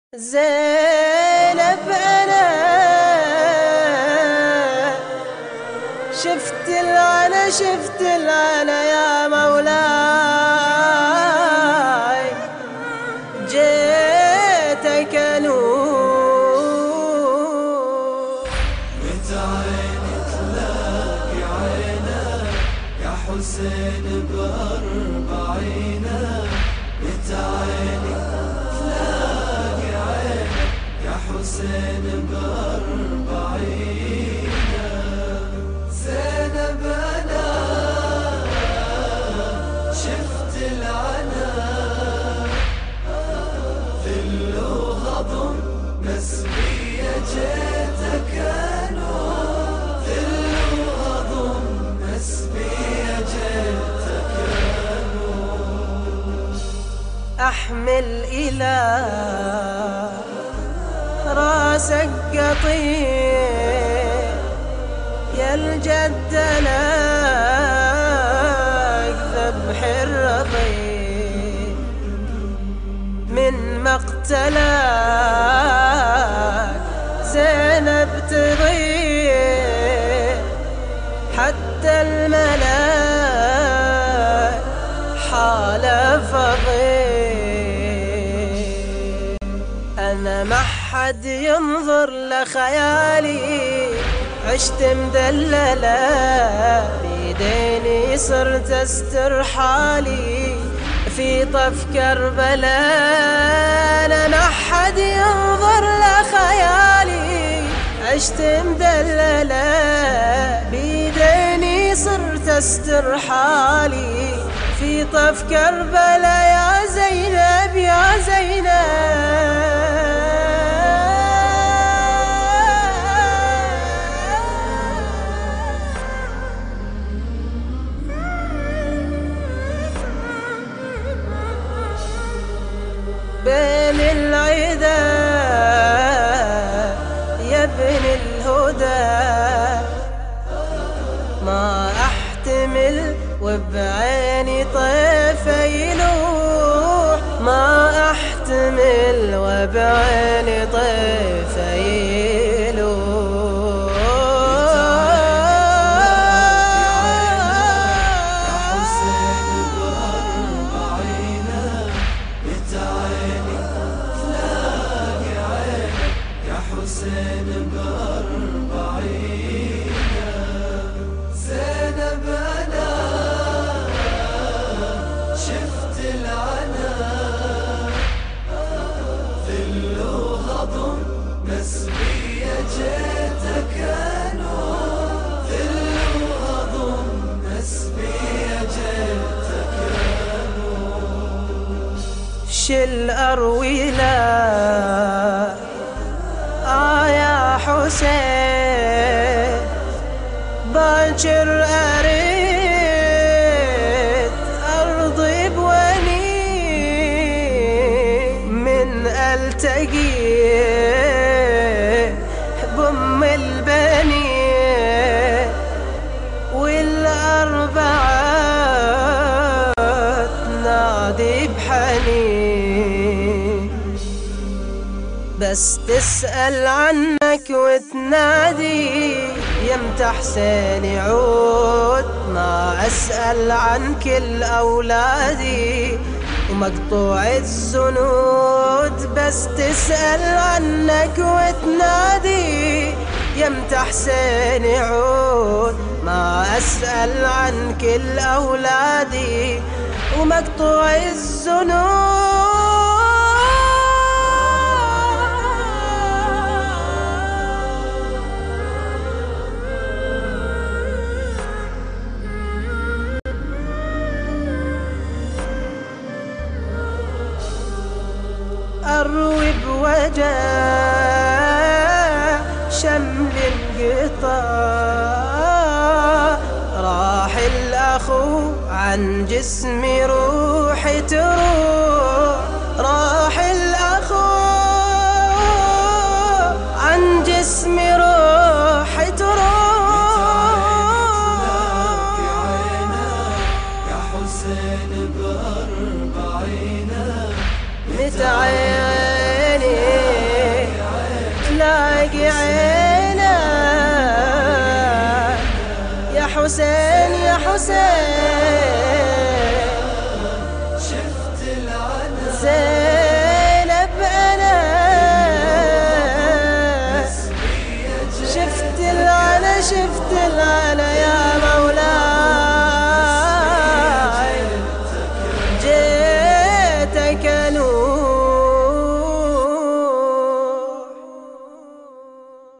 زينب أنا شفت العنا يا مولاي، جيتك أنوح متى عيني تلاقي عينه يا حسين بأربعينه، متى عيني تلاقي عينه يا حسين بأربعينه. زينب أنا شفت العنا ذل وهضم مسبية جيتك أنوح، ذل وهضم مسبية جيتك أنوح. أحمل إلى راسك قطيع يا الجد لك ذبح الرضيع، من مقتلك زينب تضيع، حتى الملاك حالف فضيع. أنا ما حد ينظر لخيالي، عشت مدللة بيديني صرت استرحالي في طف كربلاء. أنا ما حد ينظر لخيالي، عشت مدللة بيديني صرت استرحالي في طف كربلاء. يا زينب يا زينب بين العدا يا ابن الهدى، ما احتمل وبعيني طيف يلوح، ما احتمل وبعيني طيف يلوح. يا حسين بأربعينه، متى عيني تلاقي عينه يا حسين بأربعينه. زينب أنا شفت العنا ذل وهضم مسبية جيتك أنوح، ذل وهضم مسبية جيتك أنوح. شل أرويلا يا حسين، باكر أريد أرضي بوني، من ألتقي بأم البنين والأربعة تنادي بحنين، بس تسأل عنك وتنادي يمتى حسين يعود. ما أسأل عن كل أولادي ومقطوع الزنود، بس تسأل عنك وتنادي يمتى حسين يعود. ما أسأل عن كل أولادي ومقطوع الزنود. أروي بوجع شمل انقطاع، راح الأخو عن جسمي روحي تروح، راح الأخو عن جسمي روحي تروح. يا حسين بأربعينه، متى عيني حسين يا حسين شفت العنا زينب أنا شفت العنا شفت العنا يا